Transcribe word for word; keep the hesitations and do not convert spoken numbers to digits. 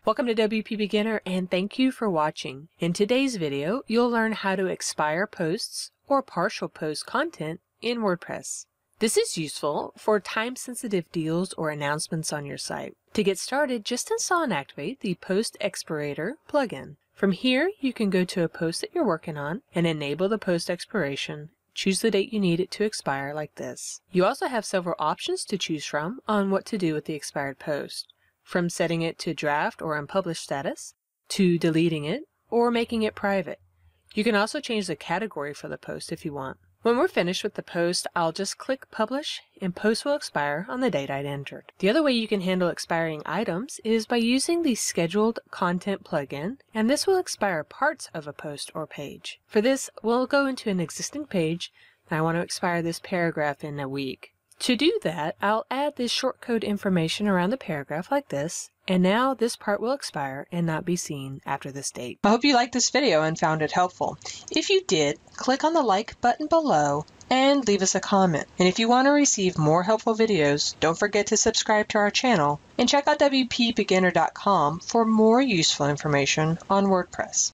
Welcome to W P Beginner and thank you for watching. In today's video, you'll learn how to expire posts or partial post content in WordPress. This is useful for time-sensitive deals or announcements on your site. To get started, just install and activate the Post Expirator plugin. From here, you can go to a post that you're working on and enable the post expiration. Choose the date you need it to expire like this. You also have several options to choose from on what to do with the expired post, from setting it to draft or unpublished status, to deleting it, or making it private. You can also change the category for the post if you want. When we're finished with the post, I'll just click Publish and post will expire on the date I'd entered. The other way you can handle expiring items is by using the Scheduled Content plugin, and this will expire parts of a post or page. For this, we'll go into an existing page, and I want to expire this paragraph in a week. To do that, I'll add this shortcode information around the paragraph like this, and now this part will expire and not be seen after this date. I hope you liked this video and found it helpful. If you did, click on the like button below and leave us a comment. And if you want to receive more helpful videos, don't forget to subscribe to our channel and check out W P beginner dot com for more useful information on WordPress.